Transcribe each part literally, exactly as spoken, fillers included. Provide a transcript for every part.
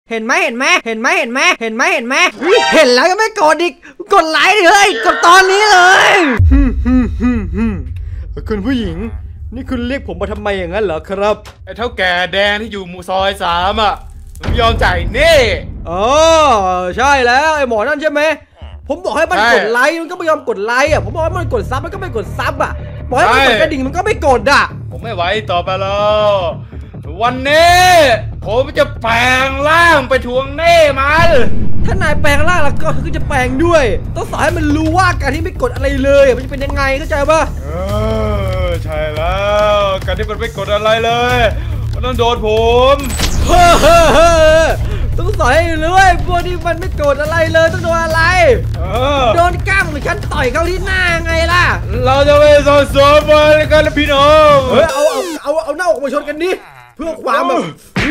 เห็นไหมเห็นไหมเห็นไหมเห็นไหมเห็นไหมเห็นไหมเห็นแล้วก็ไม่กดอีกกดไลค์ดิเฮ้ยกดตอนนี้เลยคุณผู้หญิงนี่คุณเรียกผมมาทำไมอย่างนั้นเหรอครับไอ้เท่าแก่แดงที่อยู่หมู่ซอยสามอ่ะไม่ยอมจ่ายนี่อ๋อใช่แล้วไอ้หมอนั่นใช่ไหมผมบอกให้มันกดไลค์มันก็ไม่ยอมกดไลค์อ่ะผมบอกให้มันกดซับมันก็ไม่กดซับอ่ะบอกให้มันกดกระดิ่งมันก็ไม่กดอ่ะผมไม่ไหวต่อไปแล้ววันนี้ผมจะแปลงร่างไปทวงหนี้มันถ้านายแปลงร่างแล้วก็คือจะแปลงด้วยต้องสอนให้มันรู้ว่าการที่ไม่กดอะไรเลยมันจะเป็นยังไงเข้าใจป่ะเออใช่แล้วการที่มันไม่กดอะไรเลยมันต้องโดนผมเฮ้อต้องสอนให้รู้ว่าพวกที่มันไม่กดอะไรเลยต้องโดนอะไรโดนกล้ามหรือฉันต่อยเขาที่หน้าไงล่ะเราจะไปสอนสอนกันพี่น้องเฮ้ยเอาเอาเอาเอาหน้าออกมาชนกันดิเพื่อความแบบ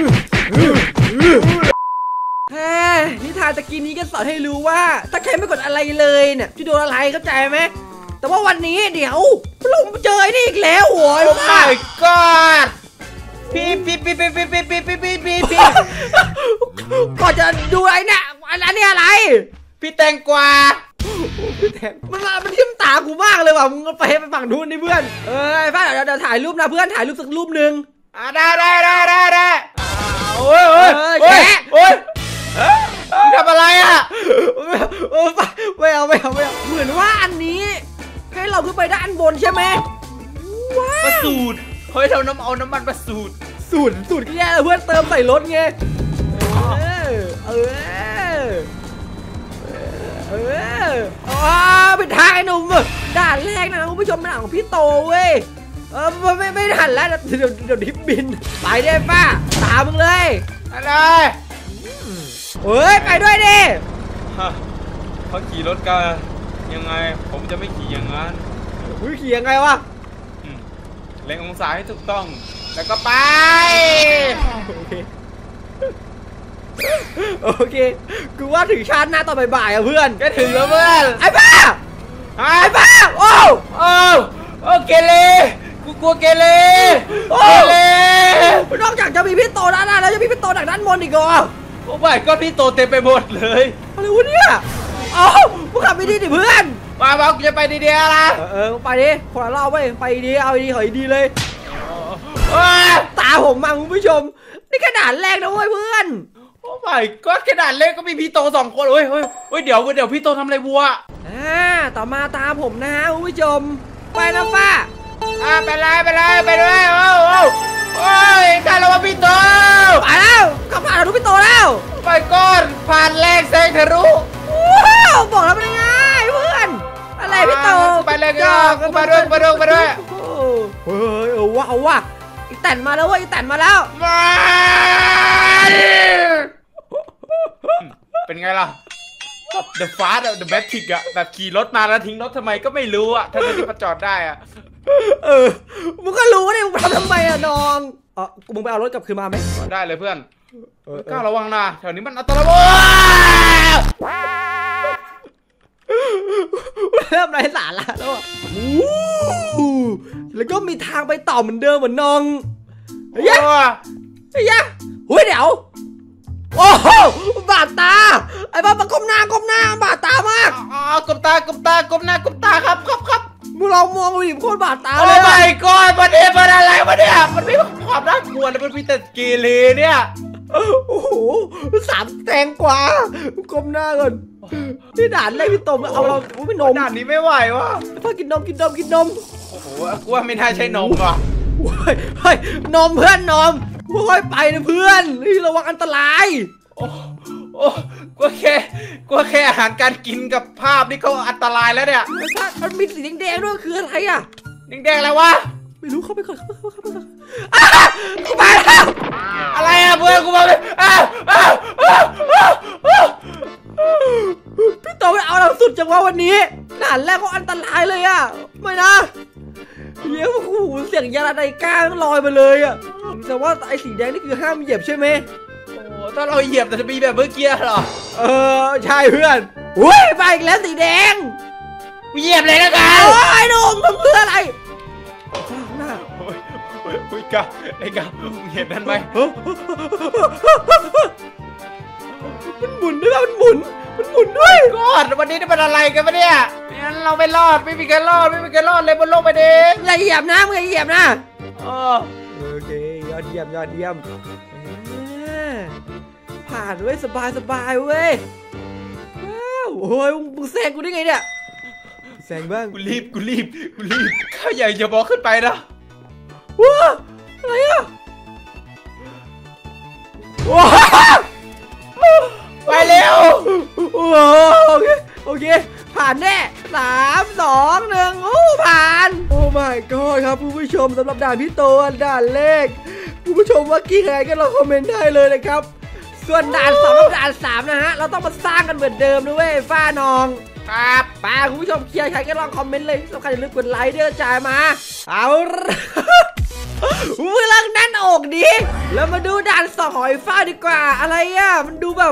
เฮ้ยนิทานตะกี้นี้ก็สอนให้รู้ว่าถ้าใครไม่กดอะไรเลยเนี่ยจะโดนอะไรเข้าใจไหมแต่ว่าวันนี้เดี๋ยวเราเจอไอ้นี่อีกแล้วโว้ยโอ้ my god พี่พี่พี่พี่พี่พี่พี่พี่พี่พี่ก่อนจะดูอะไรเนี่ยอันนี้อะไรพี่แตงกวาพี่แตงมันมันทิ่มตากูมากเลยว่ะมึงไปไปฝั่งนู้นนี่เพื่อนเออไอ้ฟ้าเดี๋ยวเดี๋ยวถ่ายรูปนะเพื่อนถ่ายรูปสักรูปหนึ่งอ่ะได้ได้ได้ได้ได้โอ้ยโอ้ยโอ้ยโอ้ยทำอะไรอ่ะโอ้ไม่เอาไม่เอาไม่เอาเหมือนว่าอันนี้ให้เราขึ้นไปด้านบนใช่ไหมว้าวสูตรเฮ้ยเราน้ำเอาน้ำมันมาสูตรสูตรสูตรแย่เพื่อนเติมใส่รถไงเออเออเอออ๋อเป็นทางไอ้หนุ่มด่านแรกนะคุณผู้ชมเป็นด่านของพี่โตเว้ยเออไม่ไม่ทันแล้วเดี๋ยวเดี๋ยวดิบบินไปได้ป้าตามมึงเลยอะไรเฮ้ยไปด้วยดิเขาขี่รถกันยังไงผมจะไม่ขี่อย่างนั้นวิขี่ยังไงวะเล็งองศาให้ถูกต้องแล้วก็ไปโอเคโอเคกูว่าถึงชาติหน้าตอนบ่ายๆอ่ะเพื่อนก็ถึงแล้วเพื่อนไอ้ป้าไอ้ป้าโอ้โอ้โอเคเลยกูกลัวเกเรโอ้เลยนอกจากจะมีพี่โตด้านหน้าแล้วจะมีพี่โตจากด้านบนอีกเหรอโอ้ไม่ก็พี่โตเต็มไปหมดเลยอะไรวะเนี่ยอ๋อมึงขับไปดีดิเพื่อนมาบอกจะไปดีๆนะเออไปดิคนละรอบไปไปดีเอาดีเหยดีเลยตาผมมาคุณผู้ชมนี่ขนาดแรกนะเว้ยเพื่อนโอ้ไม่ก็ขนาดเล็กก็มีพี่โตสองคนเฮ้ยเฮ้ยเฮ้ยเดี๋ยวเดี๋ยวพี่โตทำอะไรวัวอ่าต่อมาตาผมนะฮะคุณผู้ชมไปนะป้าอ่าไปเลยไปเลยไปเลยโอ้โหโอ้ยได้แล้วว่าพี่โตไปแล้วขับผ่านเราพี่โตแล้วไปก่อนผ่านแรงแซงทะลุว้าวบอกแล้วเป็นไงเพื่อนอะไรพี่โตไปเลยก็ไปด้วยไปด้วยไปด้วยเฮ้ยเอาว่าเอาว่าอีแตนมาแล้วเว้ยอีแตนมาแล้วมาเป็นไงล่ะเดอะฟาสต์เดอะแบททิกอะแบบขี่รถมาแล้วทิ้งรถทำไมก็ไม่รู้อะถ้าที่มาจอดได้อะเออมึงก็รู้ดิมึงทำทำไมอะน้องอ๋อมึงไปเอารถกลับคืนมาไหมได้เลยเพื่อนก้าวระวังนะแถวนี้มันอันตรายเริ่มไร้สาระแล้วอ่ะแล้วก็มีทางไปต่อเหมือนเดิมเหมือนน้องเฮ้ยเฮ้ยเฮ้ยเดี๋ยวโอ้โหบาดตาไอ้บ้ามาก้มหน้าก้มหน้าบาดตามากอ๋อกบตากบตากบหน้ากบตาครับครับครับมึงลองมองดิโคตรบาดตาเลยโอ้ไม่ก้อนมันเนี่ยมันอะไรมันเนี่ยมันไม่ความน่ากลัวเลยมันมีแต่กีรีเนี่ยโอ้โหสามแตงกว่าก้มหน้าก่อนพี่ด่านเลยพี่ตมเอาเราไม่นมด่านนี้ไม่ไหววะพ่อกินนมกินนมกินนมโอ้โหกูว่าไม่น่าใช่นมว่ะเฮ้ยนมเพื่อนนมค่อยไปนะเพื่อนนี่ระวังอันตรายโอ้โอ้กูแค่กูแค่อาหารการกินกับภาพนี่เขาอันตรายแล้วเนี่ยมันมีสีแดงๆด้วยคืออะไรอ่ะแดงๆอะไรวะไม่รู้เข้าไปก่อนเข้าไปเข้าไปเข้าไปเข้าไปแล้วอะไรอ่ะเพื่อนกูมาเลยพี่โตไม่เอาเราสุดจังวะวันนี้ด่านแรกก็อันตรายเลยอ่ะไม่นะเดี๋ยวโอ้โหเสียงยาไดก้าลอยมาเลยอ่ะแต่ว่าไอ้สีแดงนี่คือห้ามเหยียบใช่ไหมโอ้ถ้าเราเหยียบแต่จะมีแบบเมื่อกี้เหรอเออใช่เพื่อนอุ้ยไปอีกแล้วสีแดงเหยียบเลยนะกันโอ้ยหนุ่มมึงคืออะไรหน้าโอ้ยโอ้ยกะไอ้กะมึงเห็นนั่นไหมมุนด้วยมันหมุนมันหมุนด้วยกอดวันนี้นี่มันอะไรกันวะเนี่ยงั้นเราไม่รอดไม่มีใครรอดไม่มีใครรอดเลยบนโลกใบนี้อย่าเหยียบนะมึงอย่าเหยียบนะเออโอเคยอดเยี่ยมยอดเยี่ยมผ่านเว้ยสบายสบายเว้ยว้าวโอ้ยมึงแซงกูได้ไงเนี่ยแซงบ้างกูรีบกูรีบกูรีบข้าใหญ่อย่าบอกขึ้นไปนะว้าอะไรอ่ะว้าไปเร็วโอ้โอเคโอเคผ่านแน่สามสองหนึ่งโอ้ผ่านโอ้ my god ครับผู้ผู้ชมสำหรับด่านพี่โตด่านแรกผู้ผู้ชมว่ากี่ใครก็ลองคอมเมนต์ได้เลยนะครับส่วนด่านสองกับด่านสามนะฮะเราต้องมาสร้างกันเหมือนเดิมด้วยฝ้านองครับป้าคุณผู้ชมเคลียร์ใครก็ลองคอมเมนต์เลยสำคัญอย่าลืมกดไลค์ด้วยจ่ายมาเอาเรื่องแน่นอกดีแล้วมาดูด่านสองหอยฟ้าดีกว่าอะไรอ่ะมันดูแบบ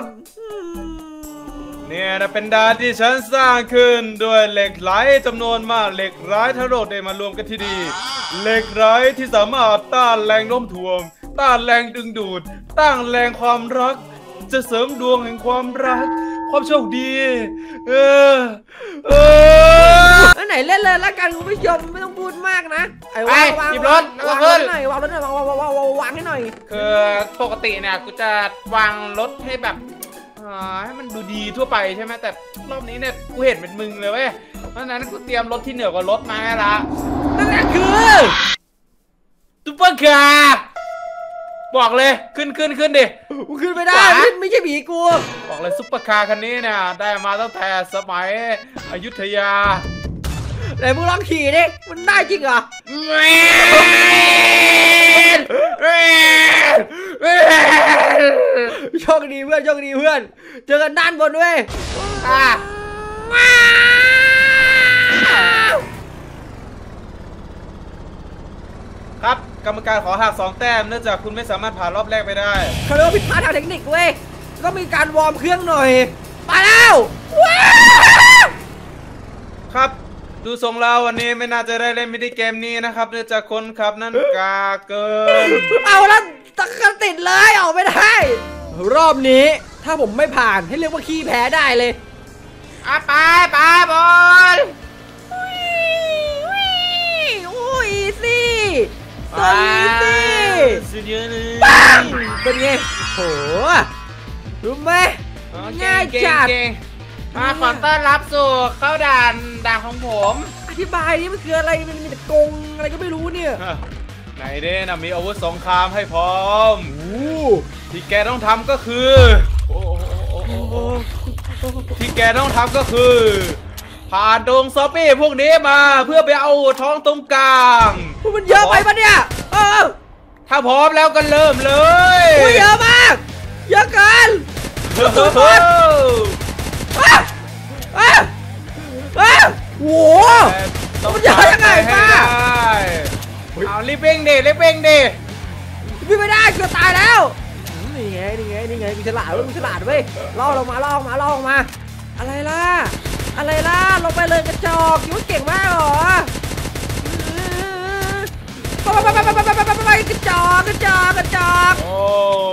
เนี่ยนะเป็นด่านที่ฉันสร้างขึ้นด้วยเหล็กไหลจำนวนมากเหล็กไหลทั้งโลกได้มารวมกันที่นี่เหล็กไหลที่สามารถต้านแรงโน้มถ่วงต้านแรงดึงดูดต้านแรงความรักจะเสริมดวงแห่งความรักความโชคดีเออเออไหนเล่นเลยละกันคุณผู้ชมไม่ต้องพูดมากนะไอ้วางวางหยิบรถวางรถหน่อยวางรถหน่อยวางวางวางวางให้หน่อยคือปกติเนี่ยกูจะวางรถให้แบบให้มันดูดีทั่วไปใช่ไหมแต่รอบนี้เนี่ยกูเห็นเป็นมึงเลยเว้ยเพราะฉะนั้นกูเตรียมรถที่เหนือกว่ารถมาละนั่นแหละคือซุปเปอร์คาร์บอกเลยขึ้นขึ้นขึ้นดิกูขึ้นไม่ได้ไม่ใช่ผีกูบอกเลยซุปเปอร์คาร์คันนี้เนี่ยได้มาตั้งแต่สมัยอยุธยาไหนมึงลองขี่ดิมันได้จริงเหรอโชคดีเพื่อนโชคดีเพื่อนเจอกันด้านบนด้วยครับกรรมการขอหักสองแต้มเนื่องจากคุณไม่สามารถผ่านรอบแรกไปได้เขาเรียกว่าผิดพลาดทางเทคนิคเว้ยก็มีการวอร์มเครื่องหน่อยไปแล้วครับดูทรงเราวันนี้ไม่น่าจะได้เล่นมินิเกมนี้นะครับเนื่องจากคนขับนั้นกาเกินเอาแล้วตะกันติดเลยออกไม่ได้รอบนี้ถ้าผมไม่ผ่านให้เรียกว่าขี้แพ้ได้เลยอ่ะไปไปบอลอุ้ยอีซี่อีซี่สุดยอดเลยเป็นไงโหรู้ไหมง่ายจัดมาขอต้อนรับสู่เข้าด่านด่านของผมอธิบายนี่มันคืออะไรมันมีแต่กงอะไรก็ไม่รู้เนี่ยไหนเด้นะมีอาวุธสงครามให้พร้อมที่แกต้องทำก็คือที่แกต้องทำก็คือผ่านดงซอปปี้พวกนี้มาเพื่อไปเอาท้องตรงกลางมันเยอะไปปะเนี่ยเออถ้าพร้อมแล้วก็เริ่มเลยเยอะมากเยอะเกินอ้าวอ้าวโหมันเยอะยังไงป้าเอารีบเร่งดิรีบเร่งดิวิ่งไม่ได้เกือบตายแล้วนี่ไงนี่ไงนี่ไงกูฉลาดเว้ยกูฉลาดเว้ยล่อลงมาล่อมาล่อมาอะไรล่ะอะไรล่ะลงไปเลยกระจอกยุ่งเก่งมากเหรอไปไปไปไปไปไปไปไปกระจอกกระจอกกระจอกโอ้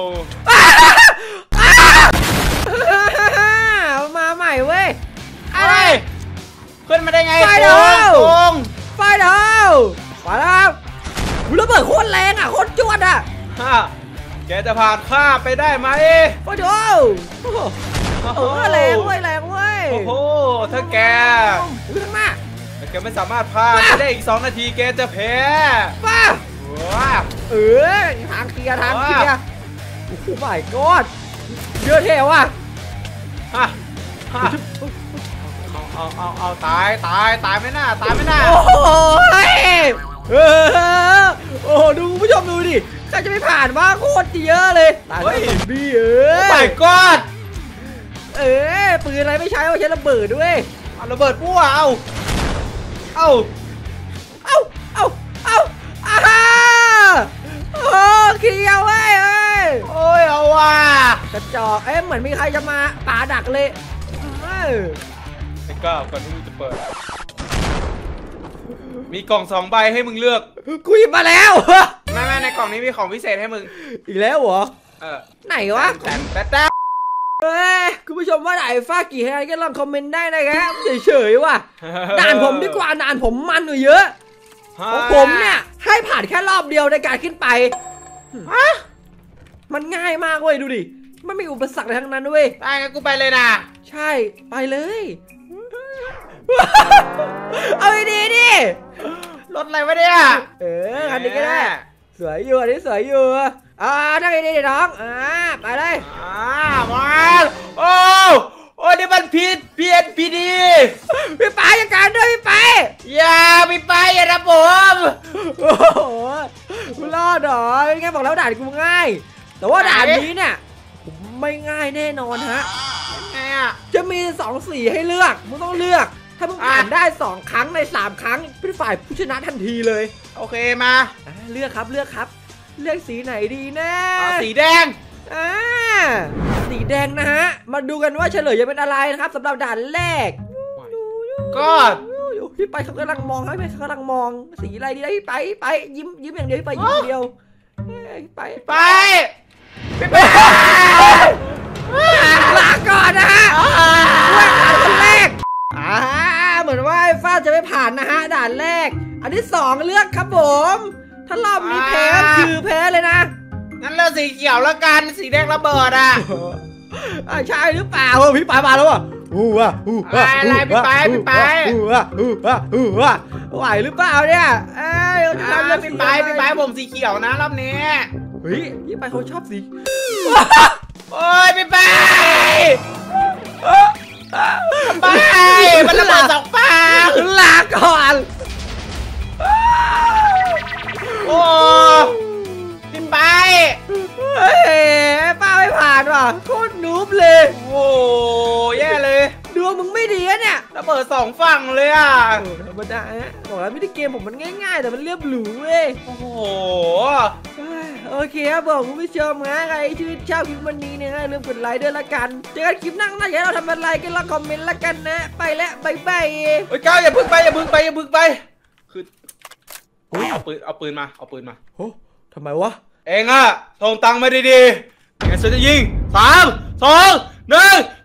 มาใหม่เว้ยอะไรขึ้นมาได้ไงไฟดาวไฟดาวมาแล้วระเบิดโคตรแรงอ่ะโคตรจวดอ่ะฮะแกจะผ่านข้าไปได้ไหมไฟดาวเออแรงเว้ยแรงเว้ยโอ้โหถ้าแกขึ้นมาแต่แกไม่สามารถผ่านไปได้อีกสองนาทีแกจะแพ้ป้าว้าเออทางเคลียร์ทางเคลียร์โอ้โหไม่กอดเยอะเท่ว่ะฮะฮะเอาเอาเอาตายตายตายไม่น่าตายไม่น่าโอ้ยเออโอ้ดูผู้ชมดูดิใครจะไม่ผ่านว่าโคตรเยอะเลยตายดีเออไม่กอดเออปืนอะไรไม่ใช้เอาใช้ระเบิดด้วยเอาระเบิดปั้วเอาเอาเอาเอาเอาอ้าโอ้เขียวเว้ยเอ้ยโอ้ยเอาว่ะกระจอกเอ๊ะเหมือนมีใครจะมาปาดักเลยไอ้ก้าวก่อนที่มึงจะเปิดมีกล่องสองใบให้มึงเลือกกูหยิบมาแล้วแม่แม่ในกล่องนี้มีของพิเศษให้มึงอีกแล้วเหรอเออไหนวะแต่แต่แต่เฮ้ยคุณผู้ชมว่าด่านฟ้ากี่คะแนนก็ลองคอมเมนต์ได้นะครับเฉยๆว่ะด่านผมดีกว่าด่านผมมันกว่าเยอะของผมเนี่ยให้ผ่านแค่รอบเดียวในการขึ้นไปฮะมันง่ายมากเว้ยดูดิไม่มีอุปสรรคอะไรทั้งนั้นเว้ยไปงั้นกูไปเลยนะใช่ไปเลยเอาดีดิรถอะไรวะเนี่ยเออคันนี้ก็ได้สวยอยู่อันนี้สวยอยู่อ่านั่งดีๆน้องอ่าไปเลยอ่ามาโอ้โอ้นี่มันพีดพีดพีดีพี่ไปจัดการด้วยพี่ไปอย่าพี่ไปอย่านะผมโอ้โหกูรอดหรอเป็นไงบอกแล้วด่านกูง่ายแต่ว่าด่านนี้เนี่ยผมไม่ง่ายแน่นอนฮะจะมีสองสีให้เลือกมึงต้องเลือกถ้ามึงผ่านได้สองครั้งในสามครั้งเป็นฝ่ายผู้ชนะทันทีเลยโอเคมาเลือกครับเลือกครับเลือกสีไหนดีนะสีแดงอ่าสีแดงนะฮะมาดูกันว่าเฉลยจะเป็นอะไรนะครับสำหรับด่านแรกก็พี่ไปเขากำลังมองให้เขากำลังมองสีอะไรดีนะพี่ไปไปยิ้มยิ้มอย่างเดียวพี่ไปยิ้มอย่างเดียวไปไปไปลาก่อนนะฮะว่าด่านคนแรกอ่าเหมือนว่าฟ้าจะไม่ผ่านนะฮะด่านแรกอันที่สองเลือกครับผมถ้ารอบนี้แพ้คือแพ้เลยนะงั้นเลือกสีเขียวแล้วกันสีแดงระเบิดอ่ะใช่หรือเปล่าพี่ไปมาแล้วอ่ะอู้ว่ะอู้ว่ะอะไรพี่ไปพี่ไปอู้ว่ะอู้ว่ะอู้ว่ะไหวหรือเปล่าเนี่ยเอ้ยพี่ไปพี่ไปผมสีเขียวนะรอบนี้เฮ้ยพี่ไปเขาชอบสีโอ้ยพี่ไปไปมันระเบิดสองฟ้าลาก่อนโอ้พี่ไปเฮ้ยป้าไม่ผ่านว่ะโคตรนูบเลยโอ้แย่เลยดวงมึงไม่ดีอะเนี่ยระเบิดสองฝั่งเลยอ่ะธรรมดาฮะบอกแล้วไม่ได้เกมผมมันง่ายๆแต่มันเรียบหรูเว้ยโอ้โหโอเคครับบอกคุณผู้ชมนะใครชื่นชอบคลิปวันนี้เนี่ยลืมกดไลค์ด้วยละกันเจอกันคลิปหน้าอยากให้เราทำอะไรก็ลองคอมเมนต์ละกันนะไปแล้วบายบายโอ้ยก้าวอย่าพึ่งไปอย่าพึ่งไปอย่าพึ่งไปคือเอาปืนเอาปืนมาเอาปืนมาโอ้ทำไมวะเองอะส่งตังค์มาดีๆงั้นฉันจะยิงสามสองหนึ่ง